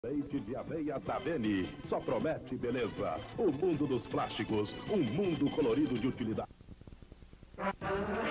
Leite de aveia Daveni. Só promete beleza. O mundo dos plásticos. Um mundo colorido de utilidade.